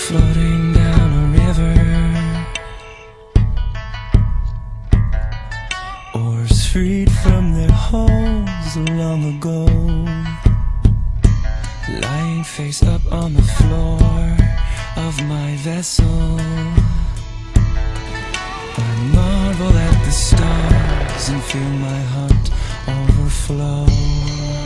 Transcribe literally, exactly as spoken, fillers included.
floating down a river, oars freed from their holes long ago, lying face up on the floor of my vessel. I marvel at the stars and feel my heart overflow.